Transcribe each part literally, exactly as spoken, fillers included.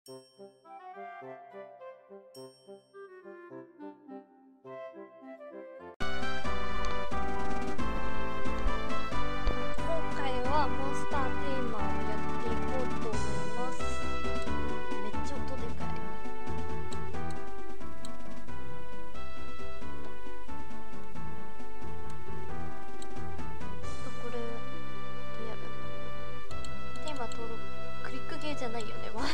回はモンスターテーマをやっていこうと思います。めっちゃ音でかい。これどうやる？テーマ登録クリックゲーじゃないよね。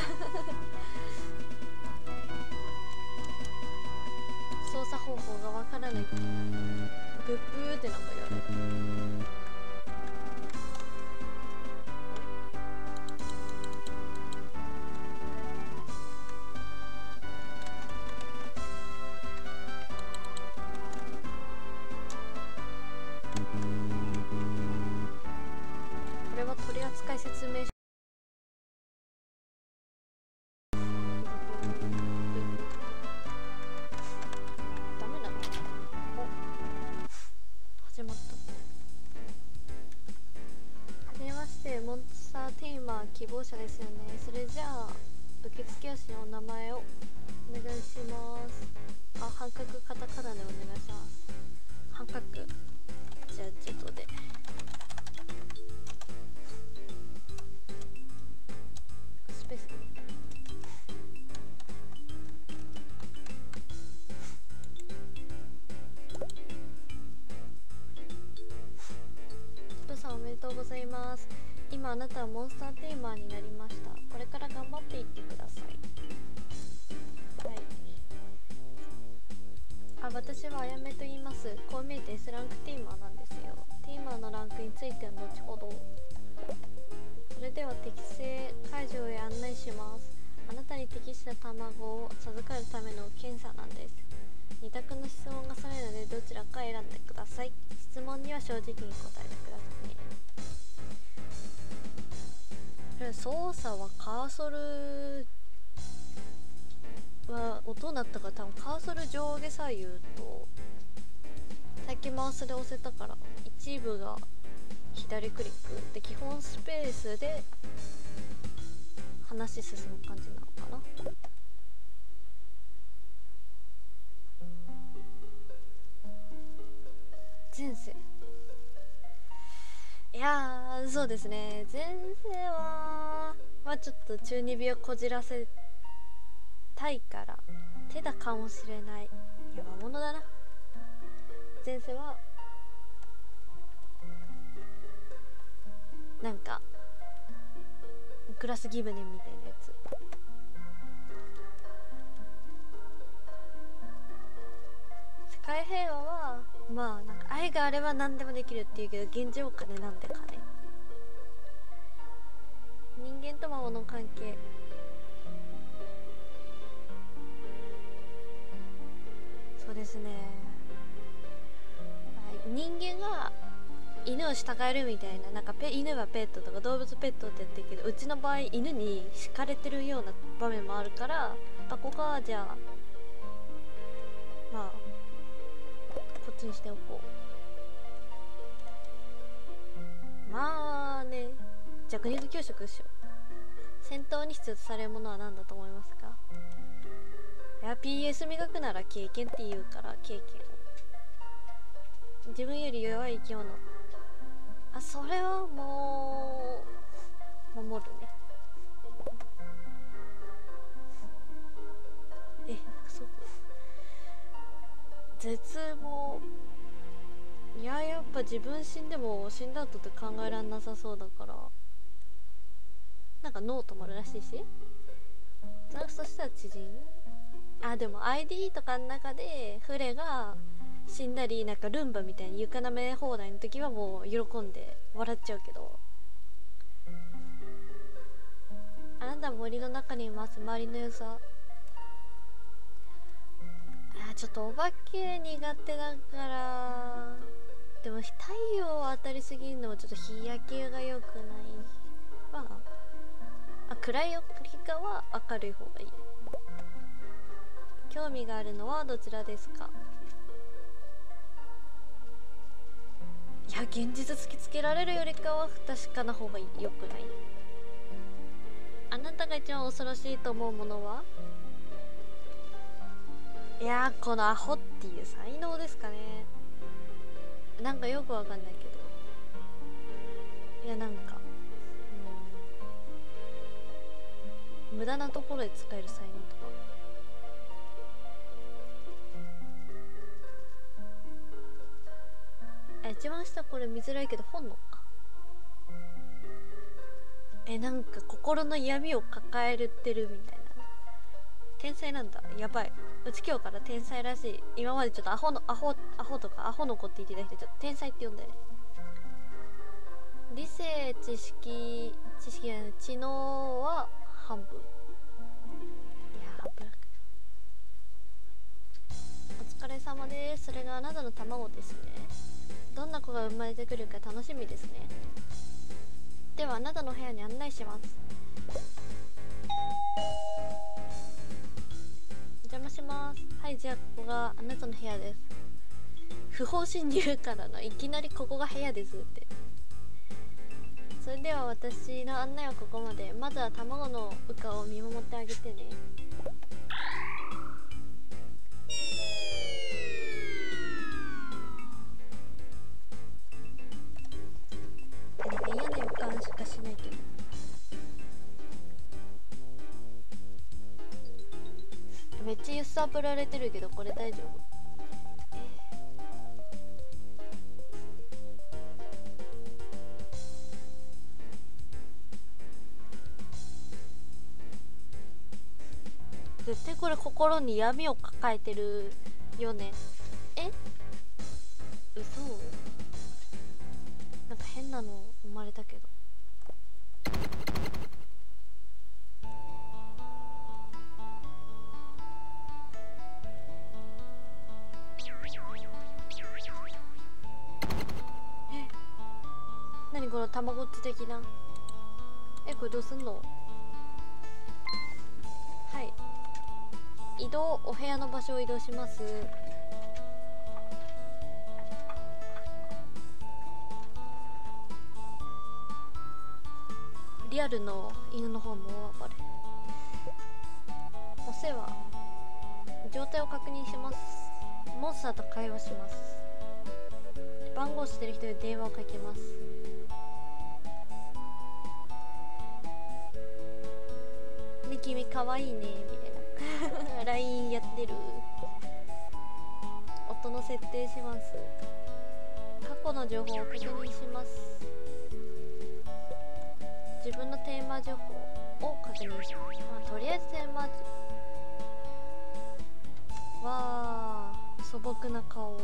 操作方法がわからない。ブッブーってなんかやる。これは取扱説明書。ダメなの？お、始まった。はじめまして、モンスターテーマ希望者ですよね。それじゃあ受付用紙のお名前をお願いします。あ、半角カタカナでお願いします。半角。じゃあちょっとで。スペース。プさんおめでとうございます。今あなたはモンスターテーマーになりました。これから頑張っていってください。はい。あ、私はあやめと言います。こう見えて S ランクテーマーなんですよ。テーマーのランクについては後ほど。それでは適正会場へ案内します。あなたに適した卵を授かるための検査なんです。二択の質問がされるのでどちらか選んでください。質問には正直に答えてくださいね。操作はカーソルは音鳴ったから多分カーソル上下左右と最近マウスで押せたから一部が左クリックで基本スペースで話進む感じなのかな。前世、いやーそうですね、前世はまあちょっと中二病をこじらせたいから手だかもしれない。いや魔物だな。前世はなんかグラスギブネンみたいなやつ。世界平和はまあなんか愛があれば何でもできるっていうけど現状金なんで金。人間と魔物の関係、そうですね、はい、人間が犬を従えるみたいな、なんかペ犬はペットとか動物ペットってやってるけどうちの場合犬に敷かれてるような場面もあるから、あここはじゃあまあこっちにしておこう。まあね、弱肉強食でしょ。戦闘に必要とされるものは何だと思いますか？いや ピーエス 磨くなら経験って言うから経験。自分より弱い生き物、あそれはもう守るね。えそう絶望、いややっぱ自分死んでも死んだ後って考えられなさそうだからなんかノートもあるらしいし、そしたら知人、あでも アイディー とかの中でフレが死んだりなんかルンバみたいに床舐め放題の時はもう喜んで笑っちゃうけど、あなた森の中にいます。周りの良さ、あちょっとお化け苦手だから、でも太陽当たりすぎるのもちょっと日焼けが良くない。まああ暗いよりかは明るい方がいい。興味があるのはどちらですか？いや現実突きつけられるよりかは不確かな方がよくない。 あなたが一番恐ろしいと思うものは？いやー、このアホっていう才能ですかね。なんかよくわかんないけど、いやなんか、うん、無駄なところで使える才能とか。あ、一番下これ見づらいけど本能か。え、なんか心の闇を抱えてるみたいな。天才なんだ。やばい。うち今日から天才らしい。今までちょっとアホのアホアホとかアホの子って言ってた人ちょっと天才って呼んで。理性、知識、知識や知能は半分。いやー、ブラック。お疲れ様です。それがあなたの卵ですね。どんな子が生まれてくるか楽しみですね。ではあなたの部屋に案内します。お邪魔します。はい、じゃあここがあなたの部屋です。不法侵入からのいきなりここが部屋ですって。それでは私の案内はここまで。まずは卵の羽化を見守ってあげてね。なんか嫌な予感しかしないけど。めっちゃ揺さぶられてるけどこれ大丈夫？絶対これ心に闇を抱えてるよね。え？嘘？なんか変なの生まれたけど。え？何このたまごっち的な。え、これどうすんの？はい、移動、お部屋の場所を移動します。リアルの犬の方も大暴れ。お世話、状態を確認します。モンスターと会話します。番号知ってる人に電話をかけます。ね、君かわいいねみたいなライン やってる。音の設定します。過去の情報を確認します。自分のテーマ情報を確認します。まあ、とりあえずテーマわー、素朴な顔。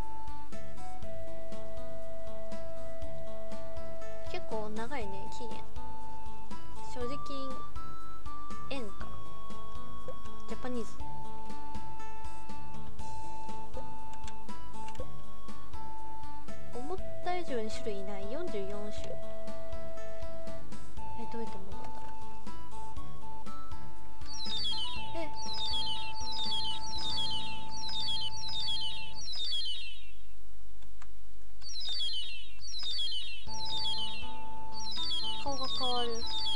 結構長いね、期限。所持金円か。ジャパニーズ。思った以上に種類いない。よんじゅうよん種。え、どうやって戻るんだろう。え、顔が変わる。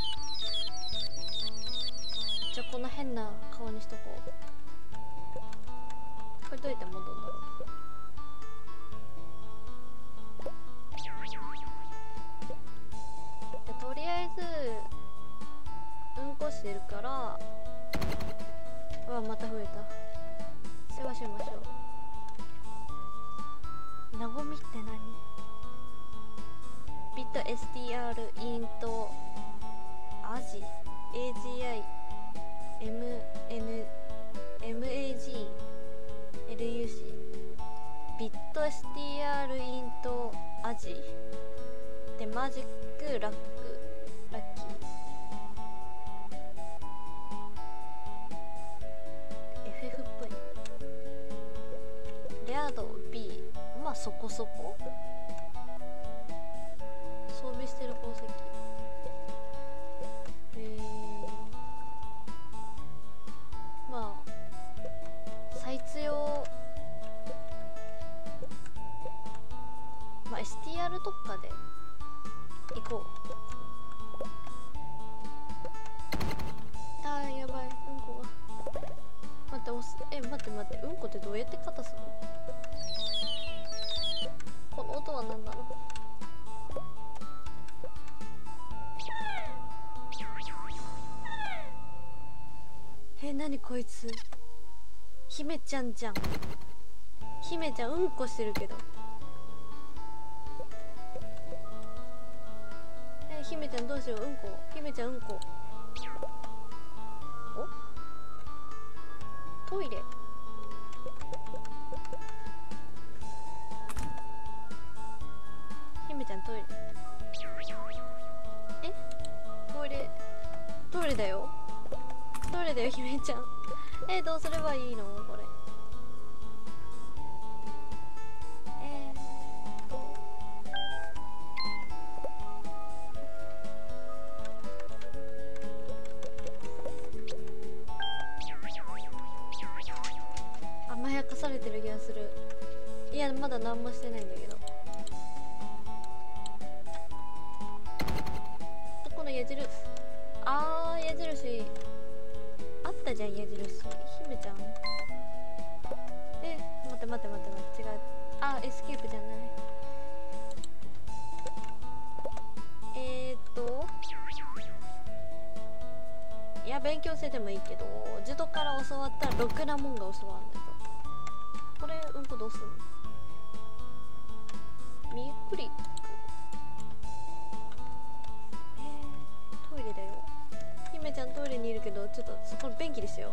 じゃあこの変な顔にしとこう。これどうやって戻るんだろう。じゃあとりあえずうんこしてるから、うわ、また増えた。世話しましょう。なごみって何？ビット エスティーアール イントアジ エージーアイ エムエヌ エムエージー エルユーシー ビット エスティーアール イントアジでマジックラックラッキー エフエフ っぽい。レア度 B、 まあそこそこ装備してる宝石。えー、まあ最強、まあ エスティーアール 特化で行こう。 なにこいつ、姫ちゃんじゃん。姫ちゃんうんこしてるけど。え姫ちゃんどうしよう。うんこ、姫ちゃんうんこ。おトイレ。姫ちゃんトイレ。えトイレ、トイレだよ、トイレだよ姫ちゃん。えどうすればいいのこれ。えー、っと甘やかされてる気がする。いやまだ何もしてないんだけど。この矢印、あー矢印あったじゃん。矢印姫ちゃん。え待って待って待って待って、違う。あエスケープじゃない。えー、っといや勉強しててもいいけど、ジドから教わったらろくなもんが教わるんだぞ。これうんこどうすんの。みっくりトイレだよ。姫ちゃんトイレにいるけど、ちょっとそこ便器ですよ。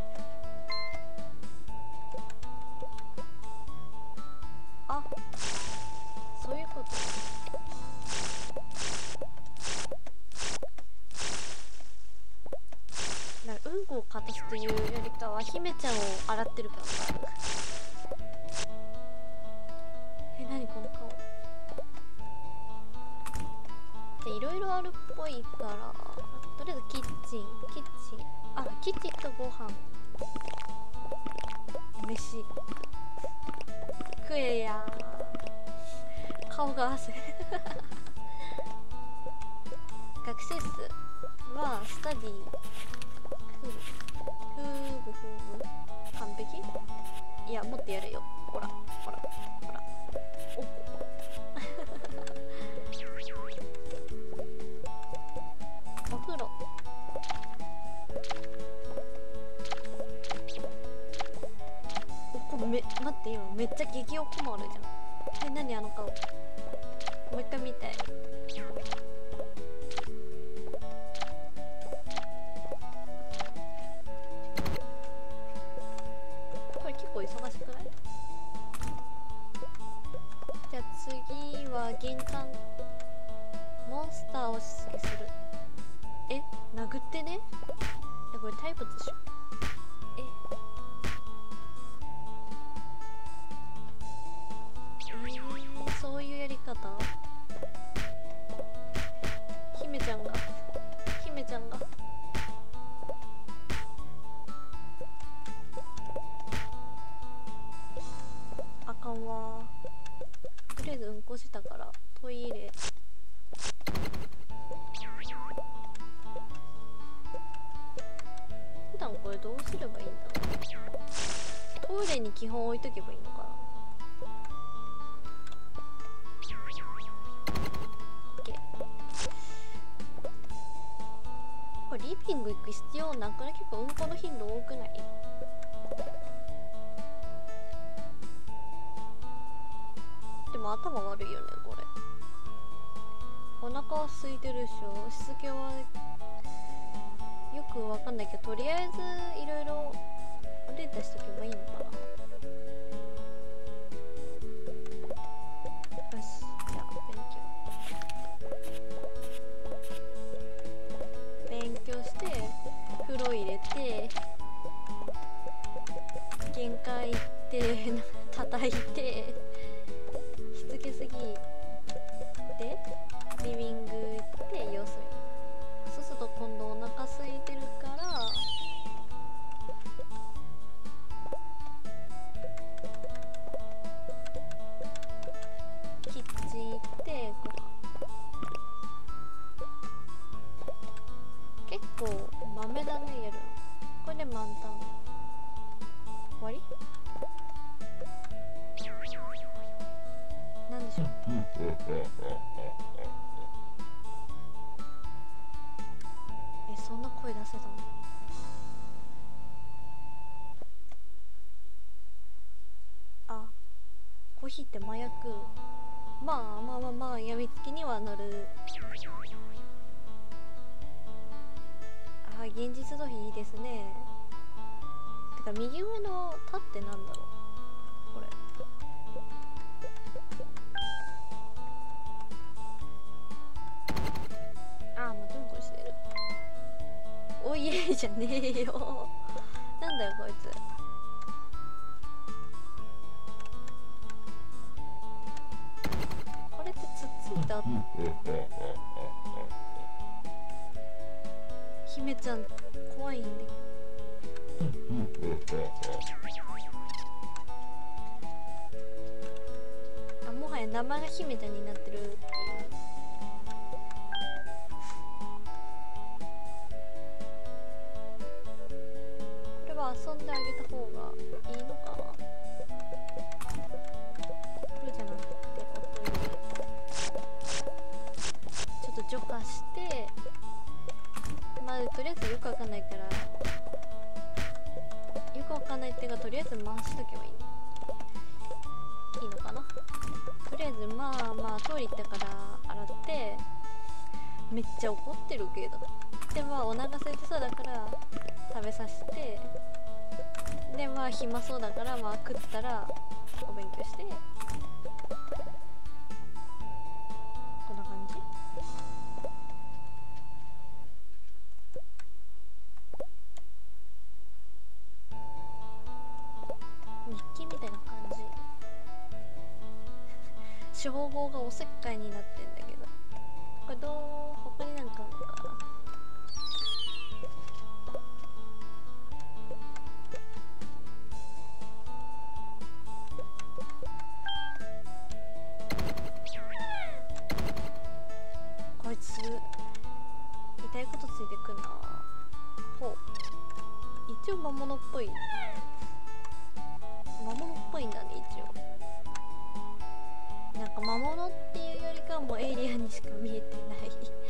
あそういうこと。だからうんこをかたすというよりかは姫ちゃんを洗ってるから。え何この顔。いろいろあるっぽいから、とりあえずキッチンキッチンあキッチンとご飯飯食えや。顔が汗学習室はスタディフーブフーブフーブ完璧。いやもっとやるよ。ほらほらほらおっこお風呂。おこめ待って今めっちゃ激おこもあるじゃん。え何あの顔。もう一回見たい。これ結構忙しくない？じゃあ次は玄関。モンスターをしつけする。え殴ってね。えこれタイプでしょ。ええー、そういうやり方。姫ちゃんが姫ちゃんがあかんわ。とりあえずうんこしたからトイレ。普段これどうすればいいんだろう。トイレに基本置いとけばいいのかな。これリビング行く必要なくない？結構うんこの頻度多くない？でも頭悪いよねこれ。お腹は空いてるでしょ。しつけはよくわかんないけど、とりあえずいろいろデータしとけばいいのかな。よしじゃあ勉強勉強して風呂入れて限界行って叩いてしつけすぎでリビング行って様子見る。そうすると今度お腹空いてるからキッチン行ってご飯。結構豆だねやるの。これで満タン終わりなんでしょう。えそんな声出せたの。 コーヒーって麻薬。まあまあまあまあやみつきにはなる。あ、現実逃避いいですね。てか右上の「タ」ってなんだろうこれ。ああ、もううんこしてる。おいえじゃねえよなんだよこいつ。これってつっついた姫ちゃん怖いんで。あ、もはや名前が姫ちゃんになってるっていう。これは遊んであげた方がいいのかな。これじゃなくてこういうちょっと除化して、まあとりあえずよくわかんないからよくわかんないっていうか、とりあえず回しとけばいいいいのかな。とりあえずまあまあトイレ行ったから洗って、めっちゃ怒ってるけど、でまあお腹空いてそうだから食べさせて、でまあ暇そうだからまあ食ったらお勉強して、こんな感じ。日記みたいな感じ。称号がおせっかいになってんだけど、これどう他になんかあるのかな。こいつ痛いことついてくんな。ほう、一応魔物っぽい。魔物っぽいんだね一応。なんか魔物っていうよりかはもうエイリアンにしか見えてない